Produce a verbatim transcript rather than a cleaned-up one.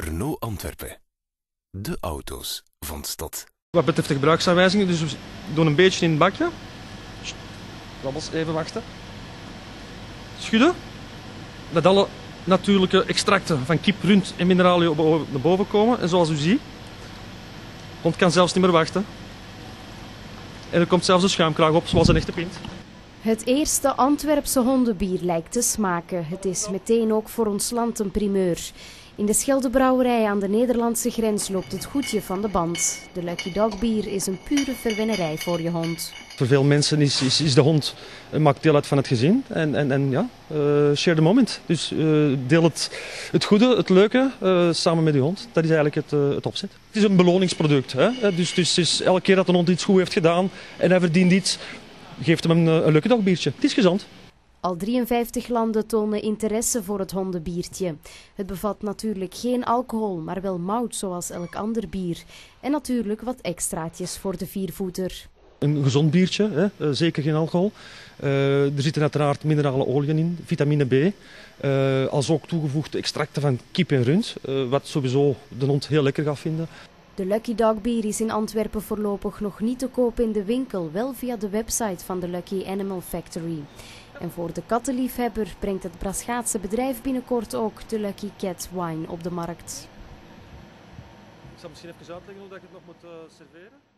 Renault Antwerpen. De auto's van de stad. Wat betreft de gebruiksaanwijzingen, dus we doen een beetje in het bakje. Rabbels, even wachten. Schudden. Dat alle natuurlijke extracten van kip, rund en mineraliën naar boven komen. En zoals u ziet, de hond kan zelfs niet meer wachten. En er komt zelfs een schuimkraag op, zoals een echte pint. Het eerste Antwerpse hondenbier lijkt te smaken. Het is meteen ook voor ons land een primeur. In de Scheldebrouwerij aan de Nederlandse grens loopt het goedje van de band. De Lucky Dog bier is een pure verwennerij voor je hond. Voor veel mensen is, is, is de hond maakt deel uit van het gezin. En, en, en ja, uh, share the moment. Dus uh, deel het, het goede, het leuke, uh, samen met je hond. Dat is eigenlijk het, uh, het opzet. Het is een beloningsproduct. Hè? Dus, dus, dus elke keer dat een hond iets goed heeft gedaan en hij verdient iets, geeft hem een, een Lucky Dog biertje. Het is gezond. Al drieënvijftig landen tonen interesse voor het hondenbiertje. Het bevat natuurlijk geen alcohol, maar wel mout zoals elk ander bier. En natuurlijk wat extraatjes voor de viervoeter. Een gezond biertje, hè? Uh, zeker geen alcohol. Uh, er zitten uiteraard minerale oliën in, vitamine B. Uh, als ook toegevoegde extracten van kip en rund, uh, wat sowieso de hond heel lekker gaat vinden. De Lucky Dog bier is in Antwerpen voorlopig nog niet te koop in de winkel, wel via de website van de Lucky Animal Factory. En voor de kattenliefhebber brengt het Braschaatse bedrijf binnenkort ook de Lucky Cat Wine op de markt. Ik zal misschien even uitleggen hoe dat je het nog moet uh, serveren.